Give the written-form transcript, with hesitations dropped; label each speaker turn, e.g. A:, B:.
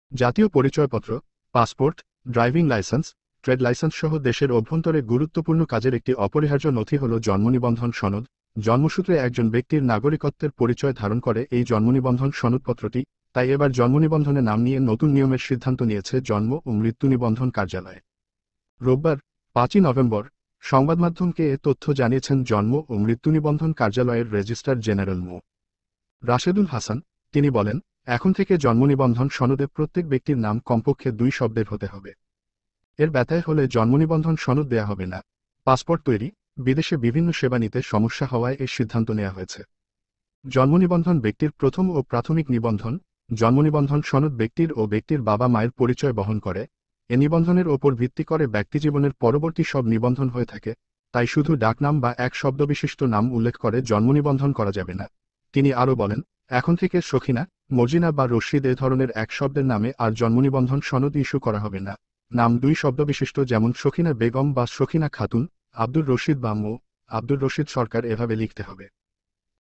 A: জাতীয় পরিচয়পত্র, passport, driving licence, trade licence সহ দেশের অভ্যন্তরে গুরুত্বপূর্ণ কাজের একটি অপরিহার্য নথি হল জন্মনিবন্ধন সনদ। জন্মসূত্রে একজন ব্যক্তির নাগরিকত্বের পরিচয় ধারণ করে এই জন্মনিবন্ধন সনদপত্রটি। তাই এবার জন্মনিবন্ধনে নাম নিয়ে নতুন নিয়মের সিদ্ধান্ত নিয়েছে জন্ম ও মৃত্যু নিবন্ধন কার্যালয়। রোববার 5ই নভেম্বর সংবাদমাধ্যমকে এ তথ্য জানিয়েছেন জন্ম ও মৃত্যু নিবন্ধন কার্যালয়ের রেজিস্ট্রার জেনারেল মো. রাশেদুল হাসান। তিনি বলেন, এখন থেকে জন্মনিবন্ধন সনদে প্রত্যেক ব্যক্তির নাম কমপক্ষে 2 শব্দের হতে হবে। এর ব্যত্যয় হলে জন্মনিবন্ধন সনদ দেয়া হবে না। পাসপোর্ট তৈরি, বিদেশে বিভিন্ন সেবা নিতে সমস্যা হওয়ায় এই সিদ্ধান্ত নেওয়া হয়েছে। জন্মনিবন্ধন ব্যক্তির প্রথম ও প্রাথমিক নিবন্ধন। জন্মনিবন্ধন সনদ ব্যক্তির ও ব্যক্তির বাবা মায়ের পরিচয় বহন করে। এ নিবন্ধনের ওপর ভিত্তি করে ব্যক্তিজীবনের পরবর্তী সব নিবন্ধন হয়ে থাকে। তাই শুধু ডাকনাম বা এক শব্দবিশিষ্ট নাম উল্লেখ করে জন্মনিবন্ধন করা যাবে না। তিনি আরও বলেন, এখন থেকে সখিনা, মর্জিনা বা রশিদ এ ধরনের এক শব্দের নামে আর জন্মনিবন্ধন সনদ ইস্যু করা হবে না। নাম 2 শব্দবিশিষ্ট যেমন সখিনা বেগম বা সখিনা খাতুন, আব্দুর রশিদ বা মো. আব্দুর রশিদ সরকার এভাবে লিখতে হবে।